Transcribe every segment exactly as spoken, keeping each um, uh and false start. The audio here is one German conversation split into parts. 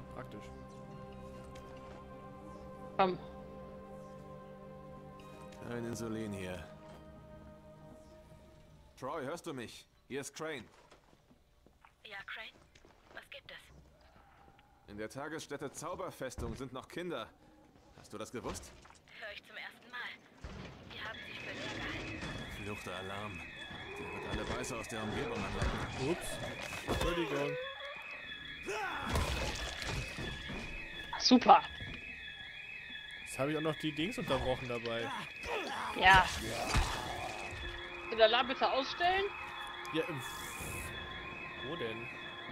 praktisch. Komm. Kein Insulin hier. Troy, hörst du mich? Hier ist Crane. Ja, Crane? Was gibt es? In der Tagesstätte Zauberfestung sind noch Kinder. Hast du das gewusst? Höre ich zum ersten Mal. Die haben sich für leer gehalten. Verfluchter Alarm. Der wird alle Weiße aus der Umgebung anlocken. Ups. Entschuldigung. Super. Jetzt habe ich auch noch die Dings unterbrochen dabei. Ja. Den Alarm bitte ausstellen? Ja, ähm, wo denn?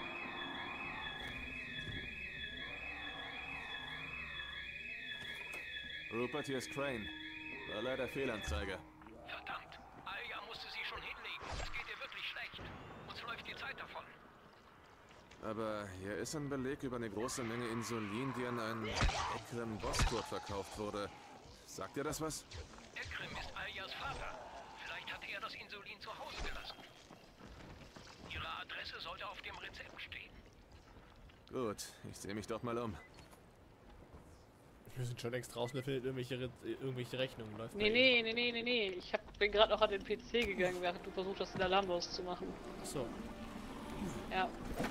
Rupert, hier ist Crane. War leider Fehlanzeige. Verdammt, Alja musste sie schon hinlegen. Es geht ihr wirklich schlecht. Uns läuft die Zeit davon. Aber hier ist ein Beleg über eine große Menge Insulin, die an einen Ekrem Boskurt verkauft wurde. Sagt dir das was? Ekrem ist Aljas Vater. Vielleicht hat er das Insulin zu Hause gelassen. Ihre Adresse sollte auf dem Rezept stehen. Gut, ich sehe mich doch mal um. Wir sind schon längst draußen, da findet irgendwelche, Re irgendwelche Rechnungen. Läuft Nee, nee, nee, nee, nee, nee. Ich hab, bin gerade noch an den P C gegangen, während du versucht hast, den Alarm loszumachen. Achso. Ja.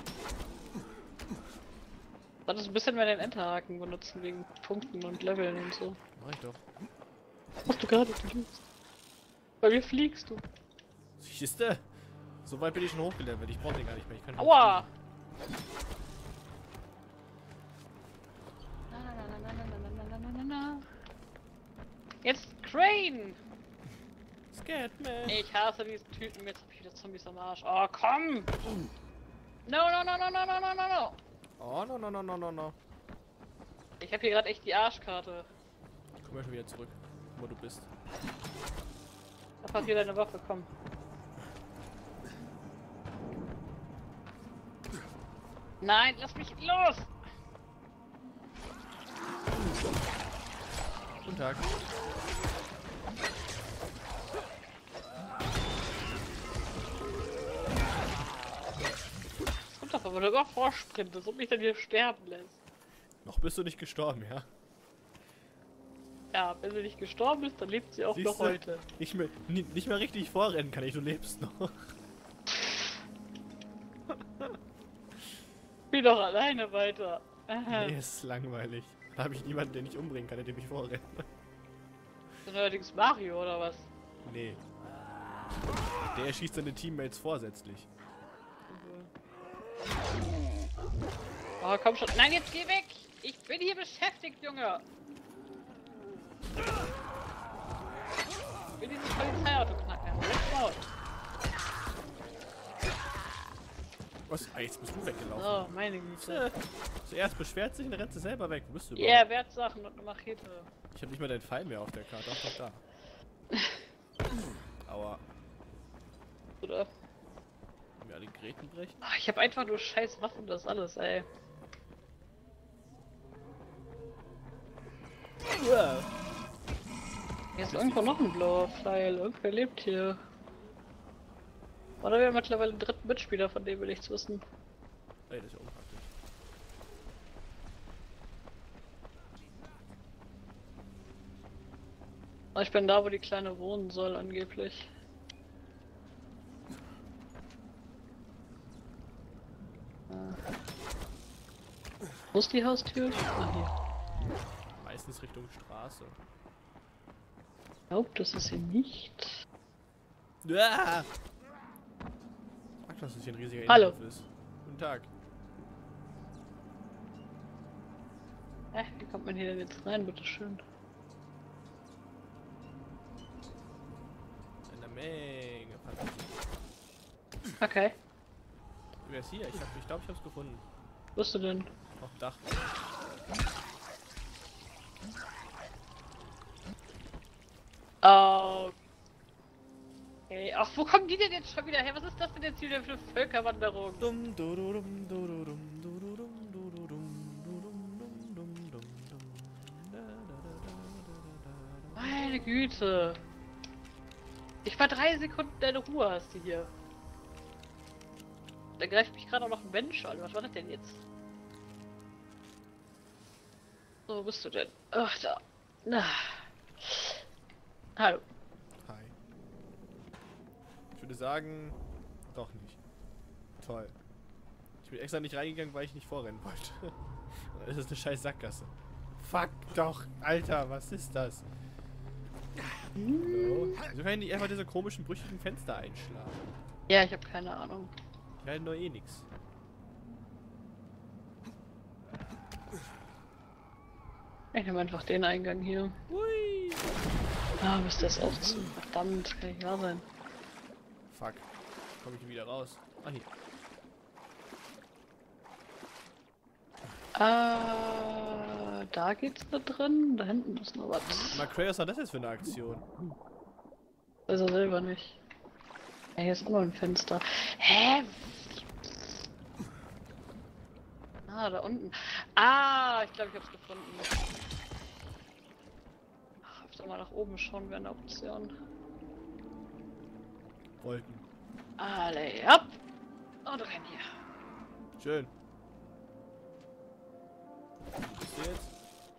Solltest ein bisschen mehr den Enterhaken benutzen, wegen Punkten und Leveln und so. Mach ich doch. Was du gerade tust. Bei mir fliegst du. Siehste? So weit bin ich schon hochgelevelt. Ich brauch den gar nicht mehr. Ich kann Aua! Na, na, na, na, na, na, na, na, na, na. Jetzt Crane! Scatman! Ich hasse diesen Typen, jetzt hab ich wieder Zombies am Arsch. Oh, komm! No, no, no, no, no, no, no, no, no! Oh, no, no, no, no, no, no. Ich hab hier gerade echt die Arschkarte. Komm mal schon wieder zurück, wo du bist. Da passt hier deine Waffe, komm. Nein, lass mich los! Guten Tag. Kommt doch, wenn du immer vorsprintest und mich dann hier sterben lässt. Noch bist du nicht gestorben, ja? Ja, wenn sie nicht gestorben ist, dann lebt sie auch noch Siehste? heute. Nicht mehr, nie- nicht mehr richtig vorrennen kann ich, du lebst noch. Spiel doch alleine weiter. Aha. Nee, ist langweilig. Da habe ich niemanden, den ich umbringen kann, der mich vorrennt. Ist allerdings Mario oder was? Nee. Der erschießt seine Teammates vorsätzlich. Oh, komm schon. Nein, jetzt geh weg! Ich bin hier beschäftigt, Junge! Ich will dieses Polizeiauto knacken. Let's go! Was? Ah, jetzt bist du weggelaufen. Oh, meine Güte. Äh, Zuerst beschwert sich und dann rennt sie selber weg. Wo bist du Ja, yeah, überhaupt? Wertsachen und eine Machete. Ich habe nicht mal deinen Pfeil mehr auf der Karte. Ach, doch, da. Aua. Oder? Können wir alle Gräten brechen? Ach, ich habe einfach nur scheiß Waffen, das alles, ey. Ja. Hier ist irgendwo noch ein blauer Pfeil. Irgendwer lebt hier. Oder wir haben mittlerweile einen dritten Mitspieler, von dem will ich wissen. Ey, das ist ja unpraktisch. Oh, ich bin da, wo die Kleine wohnen soll, angeblich. Äh. Wo ist die Haustür? Ah, hier. Meistens Richtung Straße. Ich glaube, das ist hier nicht. Ja! Sag, dass es hier ein riesiger Hallo. Innenhof ist. Guten Tag. Äh, wie kommt man hier denn jetzt rein, bitteschön? Eine Menge Fantasie. Okay. Wer ist hier? Ich, hab, ich glaube, ich hab's gefunden. Wo bist du denn? Auf dem Dach. Oh. Okay. Ach, wo kommen die denn jetzt schon wieder her? Was ist das denn jetzt wieder für eine Völkerwanderung? Dum, du, du, dum, du, du, dum, du, du, dum, du, du, dum, du, dum, dum, dum, dum, dum. Da, da, da, da, da, da, da. Meine Güte. Ich war drei Sekunden deine Ruhe hast du hier. Da greift mich gerade auch noch ein Mensch an. Was war das denn jetzt? So, wo bist du denn? Ach, da. Na. Hallo. Hi. Ich würde sagen, doch nicht. Toll. Ich bin extra nicht reingegangen, weil ich nicht vorrennen wollte. Das ist eine scheiß Sackgasse. Fuck doch, Alter, was ist das? Hallo? Wieso können die einfach diese komischen, brüchigen Fenster einschlagen? Ja, ich habe keine Ahnung. Die halten doch eh nix. Ich nehme einfach den Eingang hier. Hui! Ah, bis das auch zu. Verdammt, kann nicht wahr sein. Fuck. Komme ich hier wieder raus? Ah, hier. Ah, da geht's da drin. Da hinten ist noch was. McCray, was war das jetzt für eine Aktion? Weiß er selber nicht. Ja, hier ist auch noch ein Fenster. Hä? Ah, da unten. Ah, ich glaube, ich hab's gefunden. Ach, öfter mal nach oben schauen wäre eine Option. Wolken. Alle, hopp! Und rein hier. Schön. Wo bist du jetzt?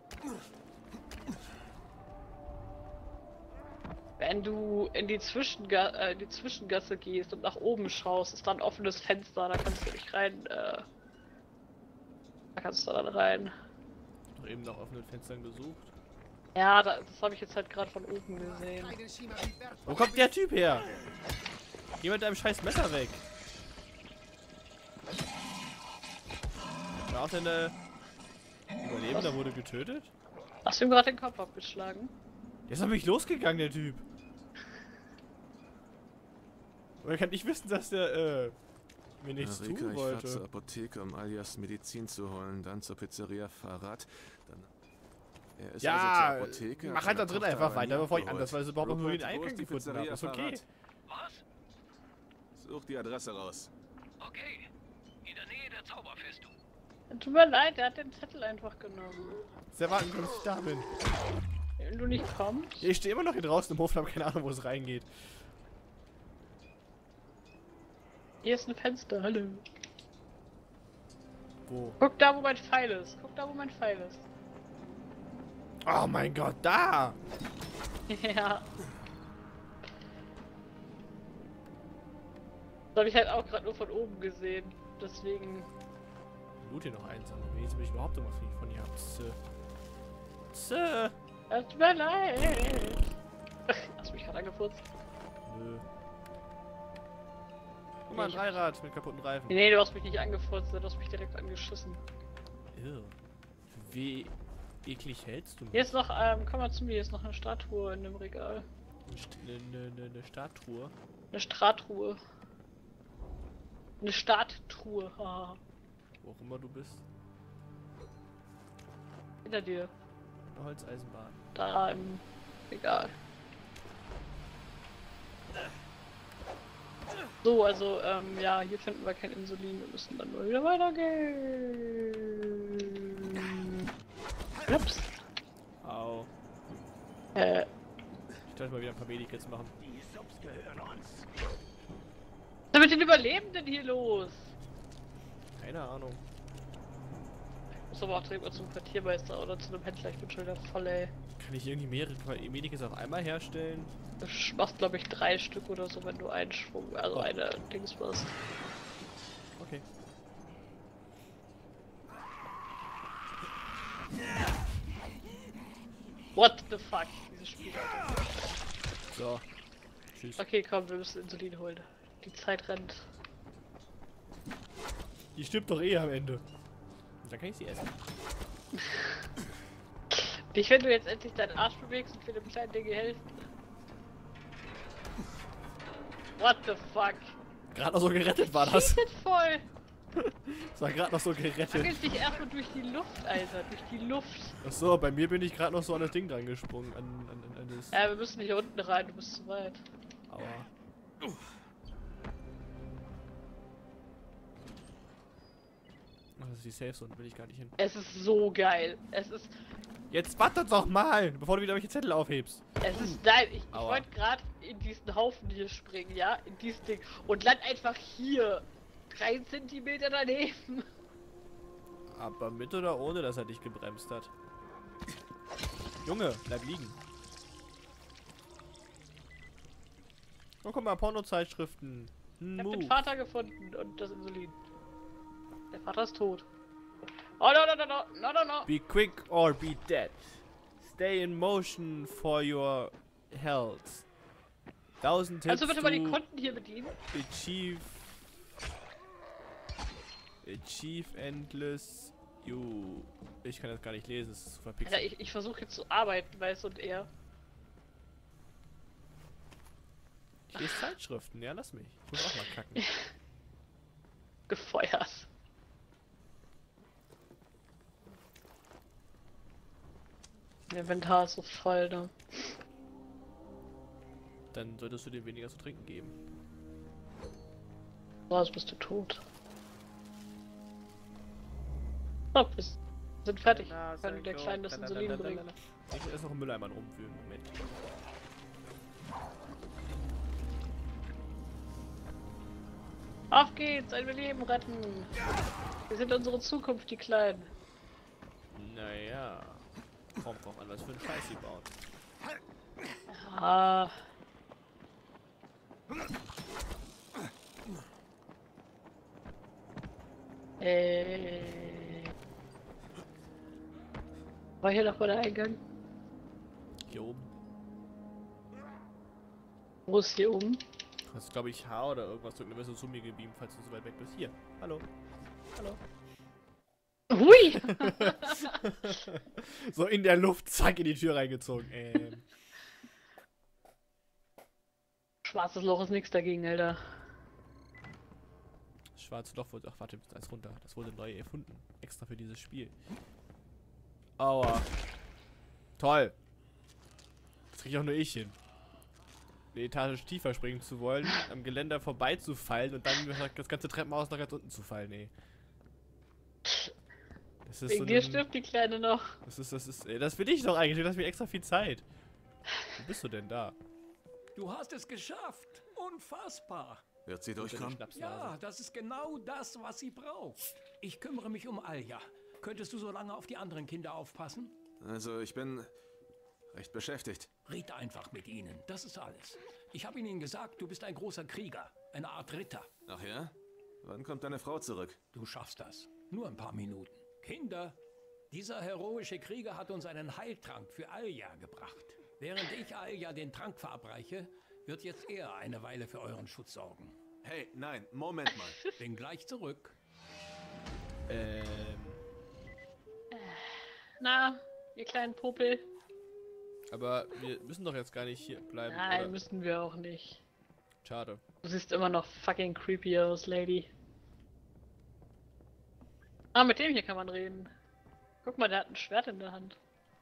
Wenn du in die, Zwischenga äh, die Zwischengasse gehst und nach oben schaust, ist da ein offenes Fenster, da kannst du nicht rein, äh, da kannst du dann rein. Noch eben nach offenen Fenstern gesucht. Ja, da, das habe ich jetzt halt gerade von oben gesehen. Wo kommt der Typ her? Geh mit deinem scheiß Messer weg. War auch deine Überlebender wurde getötet? Hast du ihm gerade den Kopf abgeschlagen? Jetzt hab ich losgegangen, der Typ. Oder kann ich wissen, dass der, äh, mir nichts Marika, tun ich fahr wollte? zur Apotheke, um Alias Medizin zu holen, dann zur Pizzeria Fahrrad, dann... Er ist Ja, also zur Apotheke, mach hat halt da seiner drin Tochter einfach einen weiter, bevor ich abgeholt. andersweise überhaupt noch nur den Rupert, wo Eingang ist die gefunden habe. Pizzeria Ist okay. Fahrrad? Was? Such die Adresse raus. Okay. In der Nähe der Zauberfestung. Tut mir leid, er hat den Zettel einfach genommen. Ist erwarten können, dass ich da bin. Wenn du nicht kommst. Ich stehe immer noch hier draußen im Hof und habe keine Ahnung, wo es reingeht. Hier ist ein Fenster, hallo. Wo? Guck da, wo mein Pfeil ist. Guck da, wo mein Pfeil ist. Oh mein Gott, da! Ja. Das habe ich halt auch gerade nur von oben gesehen. Deswegen. Loot hier noch eins, aber wenigstens bin ich überhaupt irgendwas von hier hab. Zö. Zö. Es tut mir leid. Hast du mich gerade angefurzt? Nö. Guck mal, ein Dreirad mit kaputten Reifen. Nee, du hast mich nicht angefurzt, du hast mich direkt angeschissen. Ew. Wie eklig hältst du mich? Hier ist noch, ähm, komm mal zu mir, hier ist noch eine Statue in dem Regal. Eine, eine, eine, eine Statue. Eine Statue. Eine Statue, haha. Wo auch immer du bist. Hinter dir. Eine Holzeisenbahn. Da im Regal. So, also, ähm, ja, hier finden wir kein Insulin. Wir müssen dann nur wieder weitergehen. Ups. Au. Äh, Ich sollte mal wieder ein paar Medikits machen. Die Subs gehören uns. was ist mit den Überlebenden hier los? Keine Ahnung. Ich muss aber auch direkt mal zum Quartiermeister oder zu einem Händler. Ich bin schon wieder voll, ey. Kann ich irgendwie mehrere Medikits auf einmal herstellen? Du machst, glaube ich, drei Stück oder so, wenn du einen Schwung, also Oh. eine Dings machst. Okay. What the fuck, dieses Spiel. So. Tschüss. Okay, komm, wir müssen Insulin holen. Die Zeit rennt. Die stirbt doch eh am Ende. Und dann kann ich sie essen. Nicht, wenn du jetzt endlich deinen Arsch bewegst und wir dem kleinen Ding helfen. What the fuck? Gerade noch so gerettet war Das das. schießt voll. Das war gerade noch so gerettet. Angelt dich erstmal durch die Luft, Alter. Durch die Luft. Achso, bei mir bin ich gerade noch so an das Ding dran gesprungen. An, an, an, an das. Ja, wir müssen hier unten rein, du bist zu weit. Aua. Ach, das ist die Safe Zone, da will ich gar nicht hin. Es ist so geil. Es ist. Jetzt warte doch mal, bevor du wieder welche Zettel aufhebst. Es ist nein, ich, ich Aua. wollte gerade in diesen Haufen hier springen, ja? In dieses Ding. Und land einfach hier. Drei Zentimeter daneben. Aber mit oder ohne, dass er dich gebremst hat? Junge, bleib liegen. Oh, guck mal, Pornozeitschriften. Ich hab Move. den Vater gefunden und das Insulin. Der Vater ist tot. Oh, no, no, no, no, no, no, no. Be quick or be dead. Stay in motion for your health. Thousand Tipps Kannst du bitte mal die to Konten hier bedienen? achieve... Achieve endless... You... Ich kann das gar nicht lesen, es ist zu Alter, verpixelt. ich, ich versuche jetzt zu arbeiten, weißt du, und er. Ich lese Zeitschriften, ja, lass mich. Ich muss auch mal kacken. Gefeuert. Mein Inventar ist so voll, ne? Dann solltest du dir weniger zu trinken geben. So, jetzt bist du tot. So, wir sind fertig. Wir können der Kleinen das Insulin bringen. Ich will erst noch einen Mülleimer rumwühlen. Moment. Auf geht's, ein Leben retten. Wir sind unsere Zukunft, die Kleinen. Naja. Kommt drauf an, was für einen Scheiß sie bauen. Ah. Äh. War hier noch mal der Eingang? Hier oben. Wo ist hier oben? Das ist, glaube ich, H oder irgendwas. Drücken, dann wirst du zu mir gebeamt, falls du so weit weg bist. Hier. Hallo. Hallo. Hui! So in der Luft, zack, in die Tür reingezogen. Ähm. Schwarzes Loch ist nichts dagegen, Alter. Das schwarze Loch wurde. Ach, warte, eins runter. Das wurde neu erfunden. Extra für dieses Spiel. Aua. Toll. Das krieg ich auch nur ich hin. Eine Etage tiefer springen zu wollen, am Geländer vorbeizufallen und dann das ganze Treppenhaus nach ganz unten zu fallen, ey. Das ist Wegen so dir ein, stirbt die Kleine noch. Das ist, das ist, ey, das will ich doch eigentlich, du hast mir extra viel Zeit. Wo bist du denn da? Du hast es geschafft. Unfassbar. Wird sie Deine durchkommen? Schnapsnase. Ja, das ist genau das, was sie braucht. Ich kümmere mich um Alja. Könntest du so lange auf die anderen Kinder aufpassen? Also, ich bin recht beschäftigt. Red einfach mit ihnen, das ist alles. Ich habe ihnen gesagt, du bist ein großer Krieger, eine Art Ritter. Ach ja? Wann kommt deine Frau zurück? Du schaffst das. Nur ein paar Minuten. Kinder, dieser heroische Krieger hat uns einen Heiltrank für Alja gebracht. Während ich Alja den Trank verabreiche, wird jetzt er eine Weile für euren Schutz sorgen. Hey, nein, Moment mal. Bin gleich zurück. Ähm. Na, ihr kleinen Popel. Aber wir müssen doch jetzt gar nicht hier bleiben. Nein, oder? müssen wir auch nicht. Schade. Du siehst immer noch fucking creepy aus, Lady. Ah, mit dem hier kann man reden. Guck mal, der hat ein Schwert in der Hand.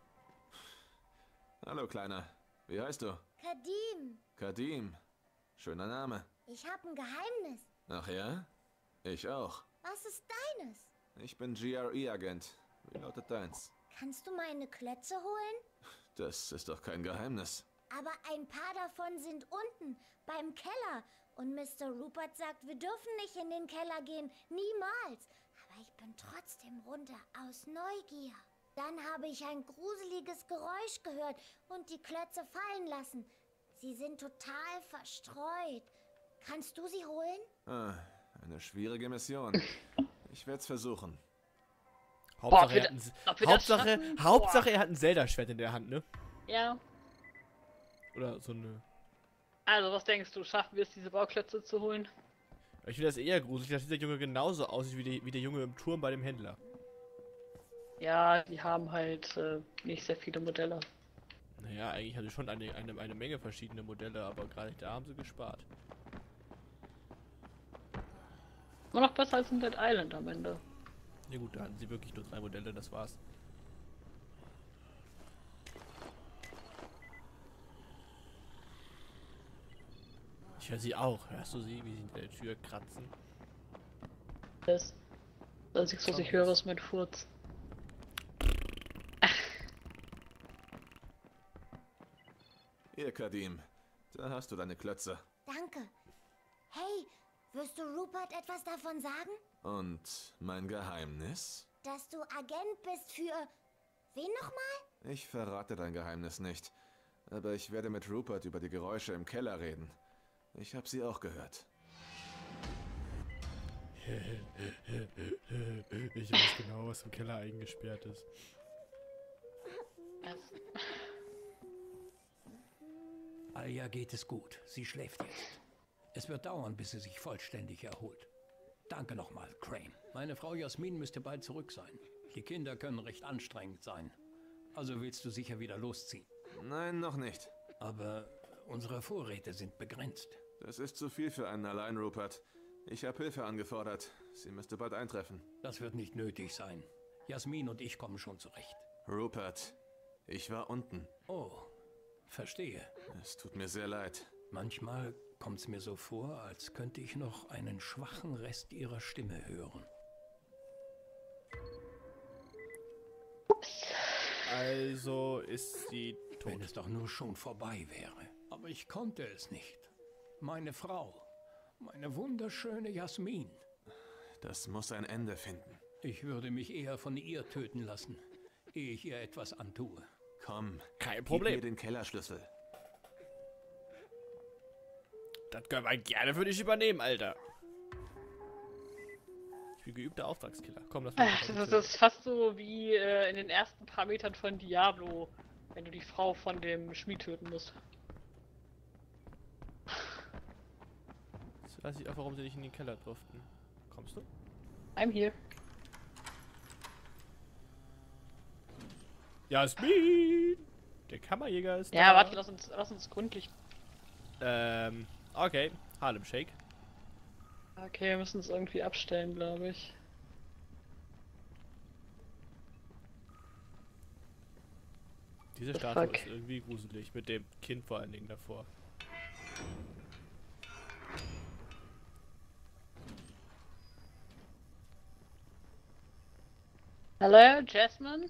Hallo, Kleiner. Wie heißt du? Kadim, Kadim. Schöner Name. ich habe ein Geheimnis. Ach ja? Ich auch. Was ist deines? Ich bin G R E-Agent. Wie lautet deins? Kannst du meine Klötze holen? Das ist doch kein Geheimnis. Aber ein paar davon sind unten, beim Keller. Und Mister Rupert sagt, wir dürfen nicht in den Keller gehen. Niemals. Aber ich bin trotzdem runter, aus Neugier. Dann habe ich ein gruseliges Geräusch gehört und die Klötze fallen lassen. Sie sind total verstreut. Kannst du sie holen? Ah, eine schwierige Mission. Ich werde es versuchen. Hauptsache, Boah, er hat ein, ob wir das Hauptsache, schaffen? Hauptsache Boah. er hat ein Zelda-Schwert in der Hand, ne? Ja. Oder so eine. Also, was denkst du, schaffen wir es, diese Bauklötze zu holen? Ich finde das eher gruselig, dass dieser Junge genauso aussieht wie, die, wie der Junge im Turm bei dem Händler. Ja, die haben halt äh, nicht sehr viele Modelle. Naja, eigentlich haben sie schon eine, eine, eine Menge verschiedene Modelle, aber gerade da haben sie gespart. Immer noch besser als in Dead Island am Ende. Ja gut, da hatten sie wirklich nur drei Modelle, das war's. Ich höre sie auch. Hörst du sie, wie sie in der Tür kratzen? Das Einzige, was ich höre, ist mein Furz. Hier, Kadim. Da hast du deine Klötze. Danke. Hey, wirst du Rupert etwas davon sagen? Und mein Geheimnis? Dass du Agent bist für... Wen nochmal? Ich verrate dein Geheimnis nicht. Aber ich werde mit Rupert über die Geräusche im Keller reden. Ich habe sie auch gehört. Ich weiß genau, was im Keller eingesperrt ist. Alja geht es gut. Sie schläft jetzt. Es wird dauern, bis sie sich vollständig erholt. Danke nochmal, Crane. Meine Frau Jasmin müsste bald zurück sein. Die Kinder können recht anstrengend sein. Also willst du sicher wieder losziehen. Nein, noch nicht. Aber unsere Vorräte sind begrenzt. Das ist zu viel für einen allein, Rupert. Ich habe Hilfe angefordert. Sie müsste bald eintreffen. Das wird nicht nötig sein. Jasmin und ich kommen schon zurecht. Rupert, ich war unten. Oh, verstehe. Es tut mir sehr leid. Manchmal kommt es mir so vor, als könnte ich noch einen schwachen Rest ihrer Stimme hören. Also ist sie tot. Wenn es doch nur schon vorbei wäre. Aber ich konnte es nicht. Meine Frau, meine wunderschöne Jasmin. Das muss ein Ende finden. Ich würde mich eher von ihr töten lassen, ehe ich ihr etwas antue. Komm, Kein gib Problem. mir den Kellerschlüssel. Das können wir gerne für dich übernehmen, Alter. Ich bin geübter Auftragskiller. Komm, lass mal. Das, das ist fast so wie äh, in den ersten paar Metern von Diablo, wenn du die Frau von dem Schmied töten musst. Jetzt weiß ich auch, warum sie nicht in den Keller durften. Kommst du? I'm here. Jasmin! Der Kammerjäger ist Ja, da. warte, lass uns, lass uns gründlich. Ähm, okay. Harlem Shake. Okay, wir müssen es irgendwie abstellen, glaube ich. Diese The Statue fuck? ist irgendwie gruselig, mit dem Kind vor allen Dingen davor. Hallo, Jasmine?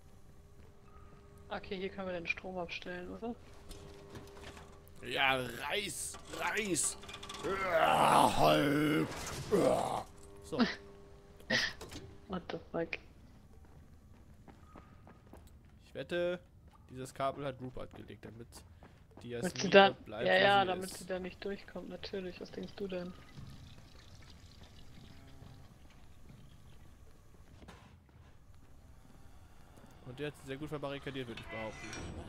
Okay, hier können wir den Strom abstellen, oder? Ja, Reis! Reis! Ja, halb! Ja. So. What the fuck? Ich wette, dieses Kabel hat Rupert gelegt, damit die Damit sie Jasmin da, dort bleibt, ja, wo ja, sie damit ist. sie da nicht durchkommt, natürlich. Was denkst du denn? Und der hat sie sehr gut verbarrikadiert, würde ich behaupten.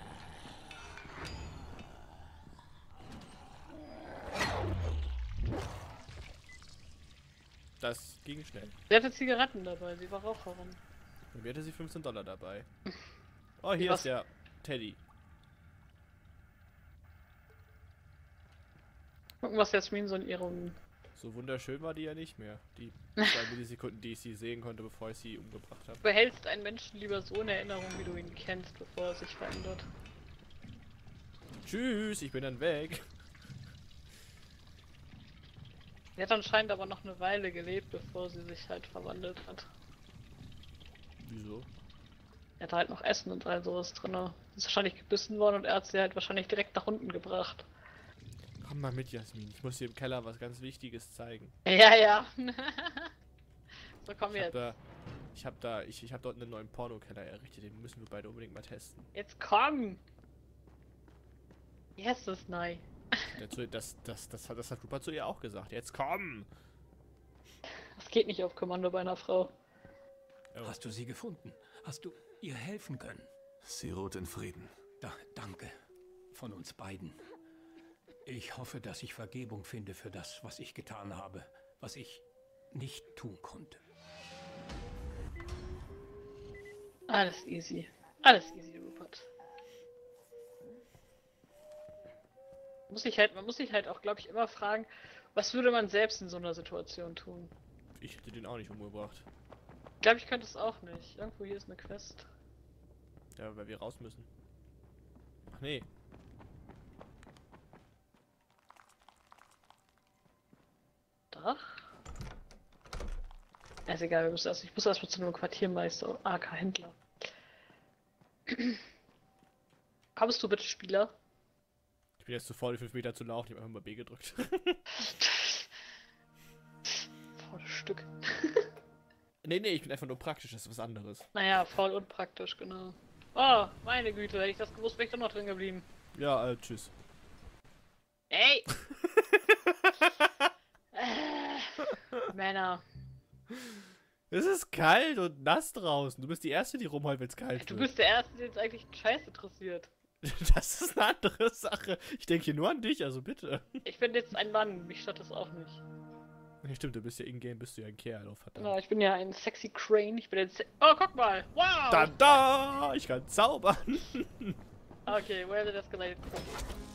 Das ging schnell. Sie hatte Zigaretten dabei, sie war Raucherin. Bei mir hatte sie fünfzehn Dollar dabei. Oh, hier Was? ist der Teddy. Gucken, was Jasmin so in ihrem... So wunderschön war die ja nicht mehr. Die zwei Millisekunden, die ich sie sehen konnte, bevor ich sie umgebracht habe. Du behältst einen Menschen lieber so in Erinnerung, wie du ihn kennst, bevor er sich verändert. Tschüss, ich bin dann weg. Sie hat anscheinend aber noch eine Weile gelebt, bevor sie sich halt verwandelt hat. Wieso? Er hat halt noch Essen und all sowas drin. Sie ist wahrscheinlich gebissen worden und er hat sie halt wahrscheinlich direkt nach unten gebracht. Komm mal mit, Jasmin. Ich muss dir im Keller was ganz Wichtiges zeigen. Ja, ja. So, komm Ich hab jetzt. da, ich hab da, ich, ich hab dort einen neuen Pornokeller errichtet. Den müssen wir beide unbedingt mal testen. Jetzt komm! Yes, das ist neu. Dazu, das, das, das, hat, das hat Rupert zu ihr auch gesagt. Jetzt komm! Das geht nicht auf Kommando bei einer Frau. Oh. Hast du sie gefunden? Hast du ihr helfen können? Sie ruht in Frieden. Da, danke. Von uns beiden. Ich hoffe, dass ich Vergebung finde für das, was ich getan habe, was ich nicht tun konnte. Alles easy. Alles easy, Rupert. Muss ich halt, man muss sich halt auch, glaube ich, immer fragen, was würde man selbst in so einer Situation tun? Ich hätte den auch nicht umgebracht. Ich glaube, ich könnte es auch nicht. Irgendwo hier ist eine Quest. Ja, weil wir raus müssen. Ach nee. Dach? Ja, ist egal, wir müssen erst, ich muss erst mal zu einem Quartiermeister, A K Händler. Kommst du bitte, Spieler? Ich bin jetzt zu faul, die fünf Meter zu laufen. Ich habe einfach mal B gedrückt. Faules Stück. Nee, nee, ich bin einfach nur praktisch, das ist was anderes. Naja, voll unpraktisch, genau. Oh, meine Güte, hätte ich das gewusst, wäre ich doch noch drin geblieben. Ja, äh, tschüss. Ey! äh, Männer. Es ist kalt und nass draußen. Du bist die Erste, die rumheult, wenn es kalt Du wird. bist der Erste, der jetzt eigentlich Scheiß interessiert. Das ist eine andere Sache. Ich denke hier nur an dich, also bitte. Ich bin jetzt ein Mann, mich stört das auch nicht. Ja, stimmt, du bist ja in-game, bist du ja ein Kerl, oh verdammt. Na, ich bin ja ein sexy Crane, ich bin jetzt... Se oh, guck mal! Wow! Da, da! Ich kann zaubern! Okay, where did das escalate?